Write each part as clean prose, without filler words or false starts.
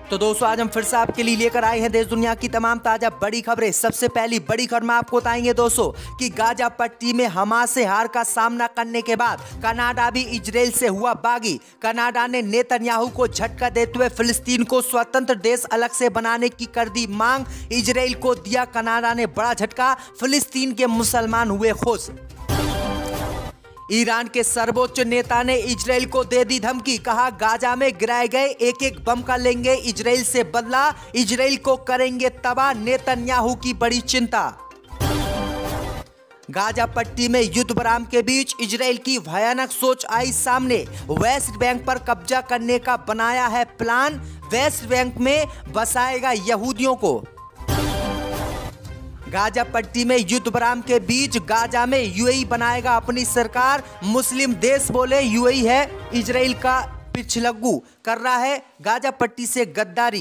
तो दोस्तों आज हम फिर से आपके लिए लेकर आए हैं देश दुनिया की तमाम ताजा बड़ी खबरें। सबसे पहली बड़ी खबर में आपको बताएंगे दोस्तों कि गाजा पट्टी में हमास से हार का सामना करने के बाद कनाडा भी इजराइल से हुआ बागी। कनाडा ने नेतन्याहू को झटका देते हुए फिलिस्तीन को स्वतंत्र देश अलग से बनाने की कर दी मांग। इजराइल को दिया कनाडा ने बड़ा झटका, फिलिस्तीन के मुसलमान हुए खुश। ईरान के सर्वोच्च नेता ने इजराइल को दे दी धमकी, कहा गाजा में गिराए गए एक एक बम का लेंगे इजराइल से बदला, इजराइल को करेंगे तबाह, नेतन्याहू की बड़ी चिंता। गाजा पट्टी में युद्ध विराम के बीच इजराइल की भयानक सोच आई सामने, वेस्ट बैंक पर कब्जा करने का बनाया है प्लान, वेस्ट बैंक में बसाएगा यहूदियों को। गाजा पट्टी में युद्ध विराम के बीच गाजा में यूएई बनाएगा अपनी सरकार, मुस्लिम देश बोले यूएई है इजराइल का पिछलग्गू, कर रहा है गाजा पट्टी से गद्दारी।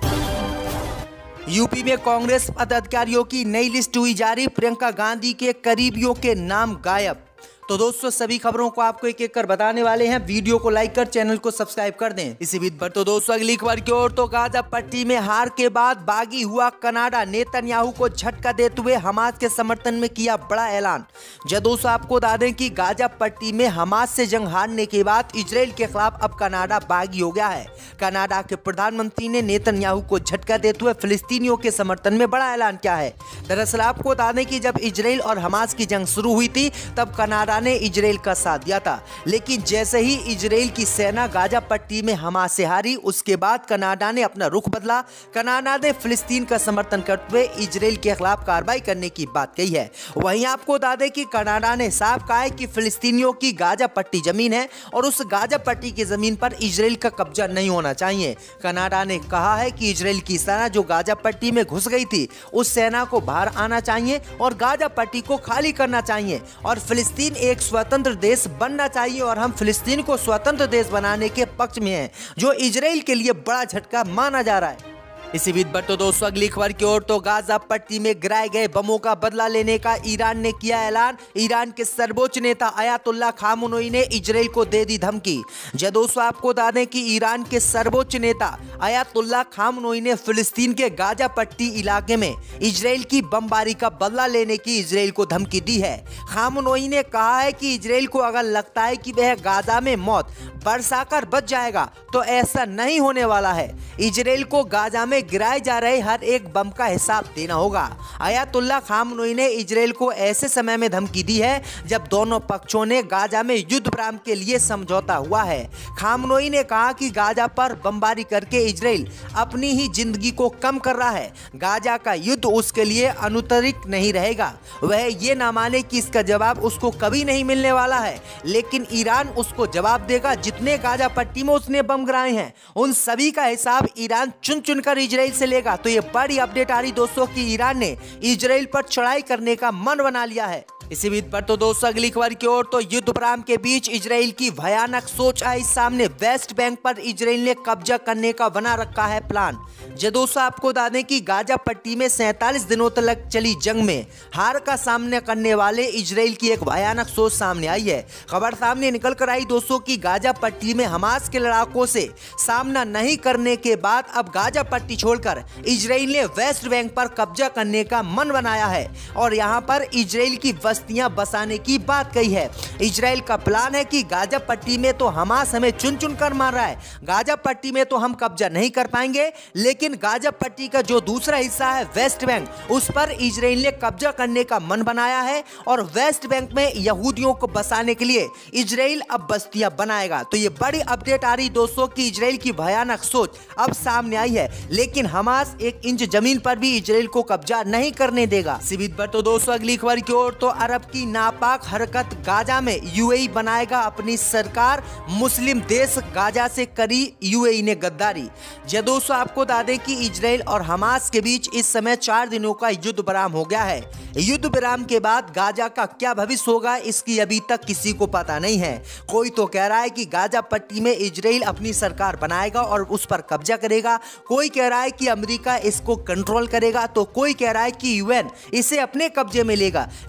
यूपी में कांग्रेस पदाधिकारियों की नई लिस्ट हुई जारी, प्रियंका गांधी के करीबियों के नाम गायब। तो दोस्तों सभी खबरों को आपको एक एक कर बताने वाले हैं, वीडियो को लाइक कर चैनल को सब्सक्राइब कर दें। इसी बीच पर तो दोस्तों अगली खबर की ओर, तो गाजा पट्टी में हार के बाद बागी हुआ कनाडा, नेतन्याहू को झटका देते हुए हमास के समर्थन में किया बड़ा ऐलान। जब दोस्तों आपको बता दें कि गाजा पट्टी में हमास से जंग हारने के बाद इजराइल के खिलाफ अब कनाडा बागी हो गया है। कनाडा के प्रधानमंत्री ने नेतन्याहू को झटका देते हुए फिलिस्तीनियों के समर्थन में बड़ा ऐलान किया है। दरअसल आपको बता दें कि जब इजराइल और हमास की जंग शुरू हुई थी तब कनाडा ने इजराइल का साथ दिया था, लेकिन जैसे ही इजराइल की सेना गाजा पट्टी में हमास से हारी उसके बाद कनाडा ने अपना रुख बदला। कनाडा ने फिलिस्तीन का समर्थन करते हुए इजराइल के खिलाफ कार्रवाई करने की बात कही है। वहीं आपको बता दें कि कनाडा ने साफ कहा है कि फिलिस्तीनियों की गाजा पट्टी जमीन है और उस गाजा पट्टी की जमीन पर इजराइल का कब्जा नहीं होना चाहिए। कनाडा ने कहा है कि इजराइल की सेना जो गाजा पट्टी में घुस गई थी उस सेना को बाहर आना चाहिए और गाजा पट्टी को खाली करना चाहिए और फिलिस्तीन एक स्वतंत्र देश बनना चाहिए और हम फिलिस्तीन को स्वतंत्र देश बनाने के पक्ष में हैं, जो इजराइल के लिए बड़ा झटका माना जा रहा है। इसी बीच पर तो दोस्तों अगली खबर की ओर, तो गाजा पट्टी में गिराए गए बमों का बदला लेने का ईरान ने किया ऐलान। ईरान के सर्वोच्च नेता अयातुल्ला खामनोई ने इजराइल को दे दी धमकी। जब दोस्तों आपको बता दें कि ईरान के सर्वोच्च नेता अयातुल्ला खामनोई ने फिलिस्तीन के गाजा पट्टी इलाके में इजराइल की बमबारी का बदला लेने की इजराइल को धमकी दी है। खामनोई ने कहा है कि इजराइल को अगर लगता है कि वह गाजा में मौत बरसाकर बच जाएगा तो ऐसा नहीं होने वाला है। इजराइल को गाजा में गिराए जा रहे हर एक बम का हिसाब देना होगा। अयातुल्ला खामनोई ने इजराइल को ऐसे समय में धमकी दी है जब दोनों पक्षों ने गाजा में युद्ध विराम के लिए समझौता हुआ है। खामनोई ने कहा कि गाजा पर बमबारी करके इजराइल अपनी ही जिंदगी को कम कर रहा है। गाजा का युद्ध उसके लिए अनुत्तरित नहीं रहेगा। वह ये ना माने कि इसका जवाब उसको कभी नहीं मिलने वाला है, लेकिन ईरान उसको जवाब देगा। जितने गाजा पट्टी में उसने बम गिराए हैं उन सभी का हिसाब ईरान चुन चुनकर इजराइल से लेगा। तो ये बड़ी अपडेट आ रही दोस्तों कि ईरान ने इजराइल पर चढ़ाई करने का मन बना लिया है। इसी बीच पर तो दोस्तों अगली खबर की ओर, तो युद्ध विराम के बीच इजराइल की भयानक सोच आई सामने, वेस्ट बैंक पर इजराइल ने कब्जा करने का बना रखा है प्लान। जो दोस्तों आपको बता दें कि गाजा पट्टी में 47 दिनों तक चली जंग में हार का सामना करने वाले इजराइल की एक भयानक सोच सामने आई है। खबर सामने निकल कर आई दोस्तों कि गाजा पट्टी में हमास के लड़ाकों से सामना नहीं करने के बाद अब गाजा पट्टी छोड़कर इजराइल ने वेस्ट बैंक पर कब्जा करने का मन बनाया है और यहाँ पर इजराइल की बस्तियां बसाने की बात कही है। इजराइल का प्लान है कि गाजा पट्टी में तो हमास हमें चुन चुन कर मार रहा है, गाजा पट्टी में तो हम कब्जा नहीं कर पाएंगे, लेकिन गाजा पट्टी का जो दूसरा हिस्सा है वेस्ट बैंक, उस पर इजराइल ने कब्जा करने का मन बनाया है और वेस्ट बैंक में यहूदियों को बसाने के लिए इजराइल अब बस्तियां बनाएगा। तो ये बड़ी अपडेट आ रही दोस्तों कि इजराइल की भयानक सोच अब सामने आई है, लेकिन हमास एक इंच जमीन पर भी इजराइल को कब्जा नहीं करने देगा। सिवित पर तो दोस्तों अगली खबर की ओर, तो अरब की नापाक हरकत, गाजा में यूएई बनाएगा अपनी सरकार, मुस्लिम देश गाजा से करी यूएई ने गद्दारी। जब दोस्तों आपको बता दें कि इजराइल और हमास के बीच इस समय 4 दिनों का युद्ध विराम हो गया है। युद्ध विराम के बाद गाजा का क्या भविष्य होगा इसकी अभी तक किसी को पता नहीं है। कोई तो कह रहा है कि गाजा पट्टी में इजराइल अपनी सरकार बनाएगा और उस पर कब्जा करेगा, कोई कह रहा है कि अमेरिका इसको कंट्रोल करेगा, तो कोई कह रहा है कि यूएन इसे अपने कब्जे में लेगा। लेकिन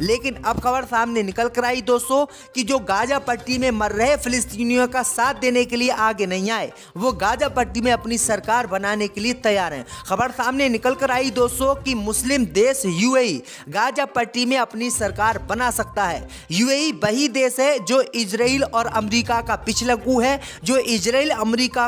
अब खबर सामने निकल कर आई दोस्तों कि जो गाजा पट्टी में मर रहे फिलिस्तीनियों का साथ देने के लिए आगे नहीं आए, वो गाजा पट्टी में अपनी सरकार बनाने के लिए तैयार हैं। खबर सामने निकल कर आई दोस्तों कि मुस्लिम देश यूएई गाजा पट्टी में अपनी सरकार बना सकता है। यूएई वही देश है जो इजराइल और अमेरिका का पिछलकू है। जो इजराइल अमेरिका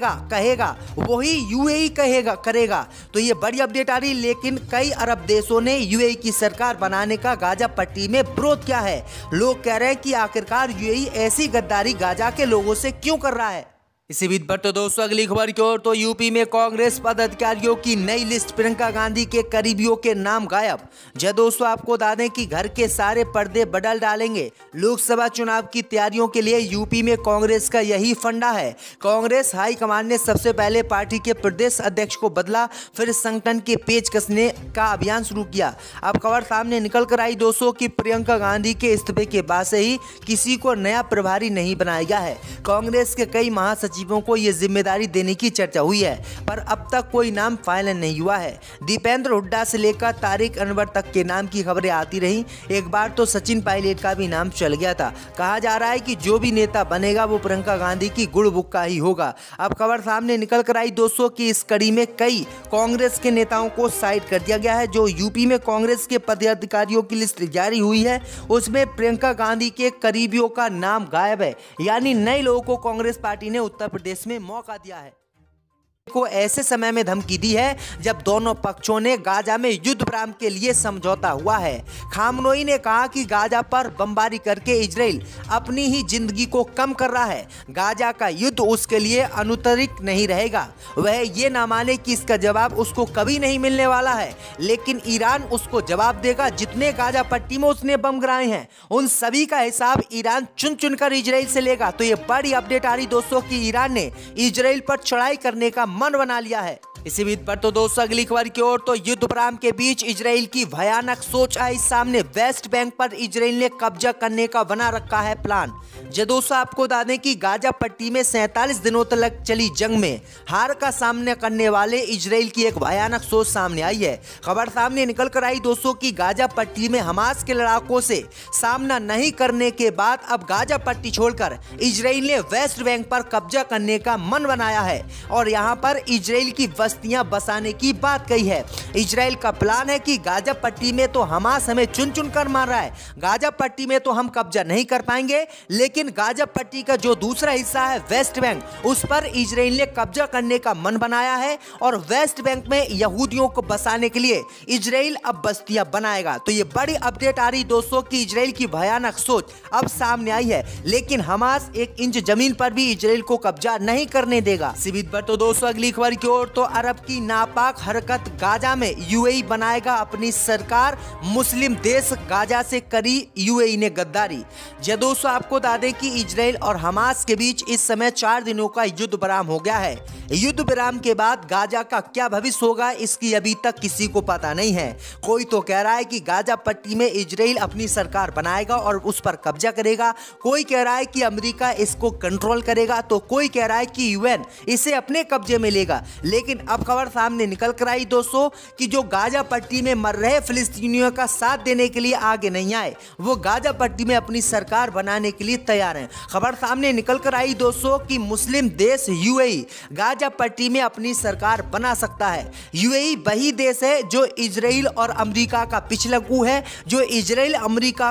कहेगा वही यूएई करेगा। तो ये बड़ी अपडेट आ रही, लेकिन कई अरब देशों ने यूएई की सरकार बनाने का गाजा पट्टी में विरोध किया है। लोग कह रहे हैं कि आखिरकार यूएई ऐसी गद्दारी गाजा के लोगों से क्यों कर रहा है। इसी बीच पर तो दोस्तों अगली खबर की ओर तो यूपी में कांग्रेस पदाधिकारियों की नई लिस्ट, प्रियंका गांधी के करीबियों के नाम गायब। जय दोस्तों, आपको बता दें कि घर के सारे पर्दे बदल डालेंगे। लोकसभा चुनाव की तैयारियों के लिए यूपी में कांग्रेस का यही फंडा है। कांग्रेस हाईकमान ने सबसे पहले पार्टी के प्रदेश अध्यक्ष को बदला, फिर संगठन के पेच कसने का अभियान शुरू किया। अब खबर सामने निकल कर आई दोस्तों कि प्रियंका गांधी के इस्तीफे के बाद से ही किसी को नया प्रभारी नहीं बनाया गया है। कांग्रेस के कई महासचिवों को यह जिम्मेदारी देने की चर्चा हुई है, पर अब तक कोई नाम फाइनल नहीं हुआ है। दीपेंद्र हुड्डा से लेकर तारिक अनवर तक के नाम की खबरें आती रही। एक बार तो सचिन पायलट का भी नाम चल गया था। कहा जा रहा है कि जो भी नेता बनेगा वो प्रियंका गांधी की गुड़ बुक्का ही होगा। अब खबर सामने निकल कर आई दोस्तों कि इस कड़ी में कई कांग्रेस के नेताओं को साइड कर दिया गया है। जो यूपी में कांग्रेस के पदाधिकारियों की लिस्ट जारी हुई है, उसमें प्रियंका गांधी के करीबियों का नाम गायब है। यानी नए लोगों को कांग्रेस पार्टी ने उत्तर प्रदेश में मौका दिया है। को ऐसे समय में धमकी दी है जब दोनों पक्षों ने गाजा में युद्ध विराम के लिए समझौता हुआ है। खामनोई ने कहा कि गाजा पर बमबारी करके इजराइल अपनी ही जिंदगी को कम कर रहा है। गाजा का युद्ध उसके लिए अनुत्तरित नहीं रहेगा। वह ये ना माने कि इसका जवाब उसको कभी नहीं मिलने वाला है, लेकिन ईरान उसको जवाब देगा। जितने गाजा पट्टी में उसने बम गिराए हैं, उन सभी का हिसाब ईरान चुन चुन कर इजराइल से लेगा। तो ये बड़ी अपडेट आ रही दोस्तों कि ईरान ने इजराइल पर चढ़ाई करने का मन बना लिया है। इसी बीच पर तो दोस्तों अगली खबर की ओर तो युद्ध विराम के बीच इजराइल की भयानक सोच आई सामने। वेस्ट बैंक पर इजराइल ने कब्जा करने का बना रखा है प्लान। जो दोस्तों आपको बता दें कि गाजा पट्टी में 47 दिनों तक चली जंग में हार का सामना करने वाले इजराइल की एक भयानक सोच सामने आई है। खबर सामने निकल कर आई दोस्तों कि गाजा पट्टी में हमास के लड़ाकों से सामना नहीं करने के बाद अब गाजा पट्टी छोड़कर इजराइल ने वेस्ट बैंक पर कब्जा करने का मन बनाया है और यहाँ पर इजराइल की बस्तियां बसाने की बात कही है। इजराइल का प्लान है कि गाजा पट्टी में तो हमास हमें चुन चुन कर मार रहा है, गाजा पट्टी में तो हम कब्जा नहीं कर पाएंगे, लेकिन गाजा पट्टी का जो दूसरा हिस्सा है वेस्ट बैंक, उस पर इजराइल ने कब्जा करने का मन बनाया है और वेस्ट बैंक में यहूदियों को बसाने के लिए इजराइल अब बस्तियां बनाएगा। तो ये बड़ी अपडेट आ रही दोस्तों कि इजराइल की भयानक सोच अब सामने आई है, लेकिन हमास 1 इंच जमीन पर भी इजराइल को कब्जा नहीं करने देगा। सिवित पर तो दोस्तों अगली खबर की ओर तो अरब की नापाक हरकत, गाजा में यूएई बनाएगा अपनी सरकार, मुस्लिम देश गाजा से करी यूएई ने गद्दारी। जय दोस्तों आपको बता दें कि इजराइल और हमास के बीच इस समय 4 दिनों का युद्ध विराम हो गया है। युद्ध विराम के बाद गाजा का क्या भविष्य होगा इसकी अभी तक किसी को पता नहीं है। कोई तो कह रहा है कि गाजा पट्टी में इजराइल अपनी सरकार बनाएगा और उस पर कब्जा करेगा, कोई कह रहा है कि अमेरिका इसको कंट्रोल करेगा, तो कोई कह रहा है कि यूएन इसे अपने कब्जे में लेगा। लेकिन अब खबर सामने निकल कर आई दोस्तों कि जो गाजा पट्टी में मर रहे फिलिस्तीनियों का साथ देने के लिए आगे नहीं आए, वो गाजा पट्टी में अपनी सरकार बनाने के लिए तैयार हैं। खबर सामने निकल कर आई दोस्तों कि मुस्लिम देश यूएई गाजा पट्टी में अपनी सरकार बना सकता है। यूएई वही देश है जो इजराइल और अमेरिका का पिछलकू है। जो इजराइल अमेरिका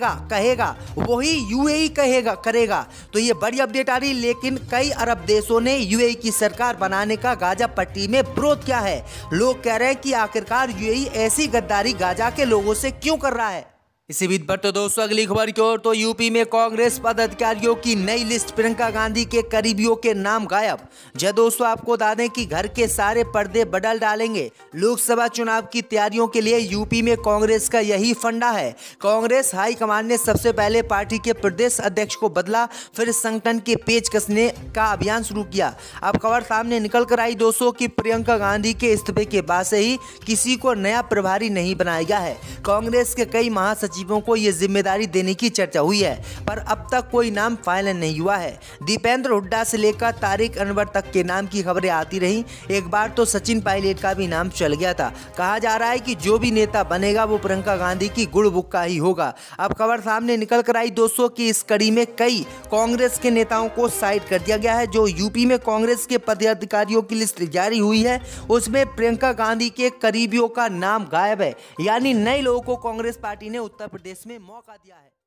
कहेगा वही यूएई करेगा। तो ये बड़ी अपडेट आ रही, लेकिन कई अरब देशों ने यूएई की सरकार बनाने का गाजा पट्टी में विरोध किया है। लोग कह रहे हैं कि आखिरकार यूएई ऐसी गद्दारी गाजा के लोगों से क्यों कर रहा है। इसी बीच पर तो दोस्तों अगली खबर की ओर तो यूपी में कांग्रेस पदाधिकारियों की नई लिस्ट, प्रियंका गांधी के करीबियों के नाम गायब। जय दोस्तों आपको बता दें कि घर के सारे पर्दे बदल डालेंगे। लोकसभा चुनाव की तैयारियों के लिए यूपी में कांग्रेस का यही फंडा है। कांग्रेस हाईकमान ने सबसे पहले पार्टी के प्रदेश अध्यक्ष को बदला, फिर संगठन के पेच कसने का अभियान शुरू किया। अब खबर सामने निकल कर आई दोस्तों कि प्रियंका गांधी के इस्तीफे के बाद से ही किसी को नया प्रभारी नहीं बनाया गया है। कांग्रेस के कई महासचिव सचिवों को ये जिम्मेदारी देने की चर्चा हुई है, पर अब तक कोई नाम फाइनल नहीं हुआ है। दीपेंद्र हुड्डा से लेकर तारिक अनवर तक के नाम की खबरें आती रही। एक बार तो सचिन पायलट का भी नाम चल गया था। कहा जा रहा है कि जो भी नेता बनेगा वो प्रियंका गांधी की गुड़ बुक का ही होगा। अब खबर सामने निकल कर आई दोस्तों की इस कड़ी में कई कांग्रेस के नेताओं को साइड कर दिया गया है। जो यूपी में कांग्रेस के पदाधिकारियों की लिस्ट जारी हुई है उसमें प्रियंका गांधी के करीबियों का नाम गायब है, यानी नए लोगों को कांग्रेस पार्टी ने उत्तर प्रदेश में मौका दिया है।